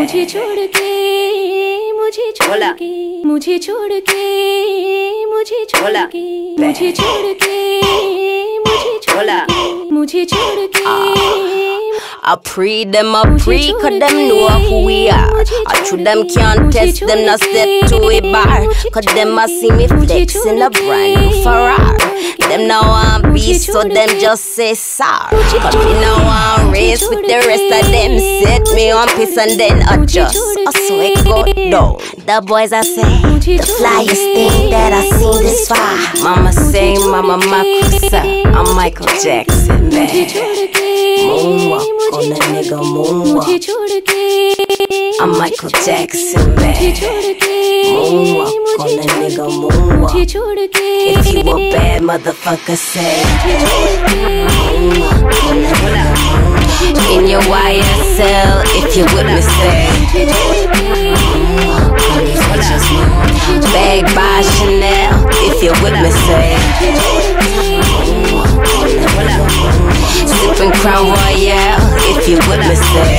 मुझे छोड़ के, मुझे छोड़ के, मुझे छोड़ के, मुझे छोड़ के, मुझे छोड़ के, मुझे छोड़ के, मुझे छोड़ के। I pre them, I pre, cause them know who we are. I true them can't test them, not step to a bar. Cause them a see me flex in a brand new Ferrari. Them now want beast, so them just say sorry. Cause me now want race with the rest of them. Set me on piece and then adjust. I swear it go down. The boys I say, the flyest thing that I seen this far. Mama say, Mama Makusa, I'm Michael Jackson, man. Moonwalk on a nigga, moonwalk. I'm Michael Jackson, man. Moonwalk on a nigga, moonwalk. If you a bad motherfucker, say moonwalk on a nigga, moonwalk. In your YSL, if you with me, say moonwalk on these bitches, moonwalk. Bag by Chanel, if you with me, say moonwalk on a nigga, moonwalk. Sippin' Crown Royale, if you with me, say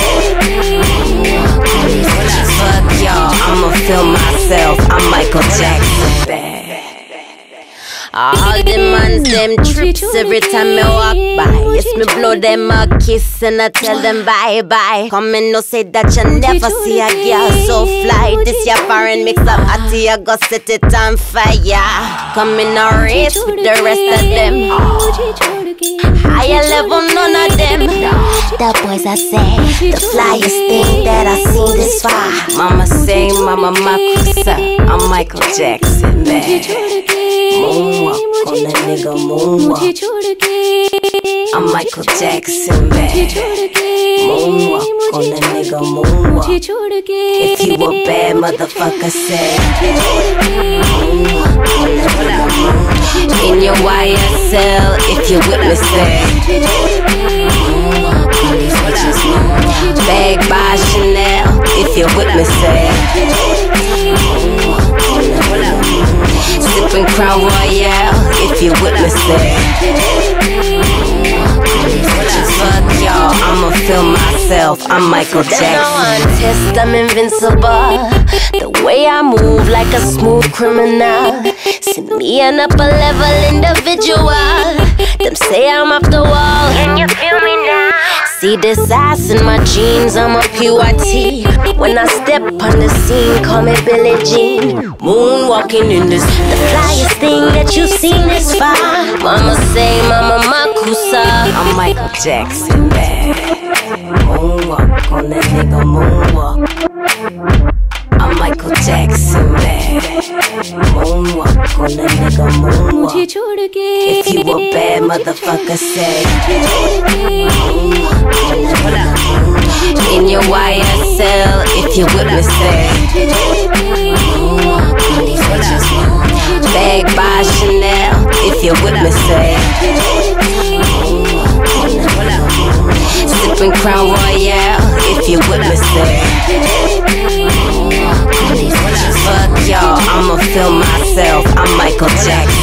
fuck y'all, I'ma feel myself, I'm Michael Jackson, bad. All the mans, them trips every time I walk by. Yes, me blow them a kiss and I tell them bye-bye. Come and no say that you never see a girl so fly. This your foreign mix up atty, I go set it on fire. Come in a race with the rest of them. Higher level, none of them. The boys I say, the flyest thing that I seen this far. Mama say, Mama Makusa, I'm Michael Jackson, man. Moonwalk on a nigga, moonwalk. I'm Michael Jackson, man. Moonwalk on a nigga, moonwalk. If you a bad motherfucker, say moonwalk on a nigga, moonwalk. In your YSL, if you with me, say moonwalk on these bitches, moonwalk. Bag by Chanel, if you with me, say moonwalk on a nigga, moonwalk. Sippin' Crown Royale, if you with me, say fuck y'all, I'ma feel myself, I'm Michael Jackson. No one test, I'm invincible. The way I move like a smooth criminal. See me an upper level individual. Them say I'm off the wall, can you feel me now? See this ass in my jeans, I'm a pure T. When I step on the scene, call me Billie Jean. Moonwalking in this, the flyest thing that you've seen this far. Mama say, Mama Makusa, I'm Michael Jackson, man. Moonwalk on that nigga, moonwalk. I'm Michael Jackson, man. Moonwalk on that nigga, moonwalk. If you a bad motherfucker, say moonwalk on that nigga, moonwalk. In your YSL, if you with me, say moonwalk on these bitches, moonwalk. Bag by Chanel, if you with me, say moonwalk on that nigga, moonwalk. Sippin' Crown Royale, if you with me, say fuck y'all, I'ma feel myself, I'm Michael Jackson.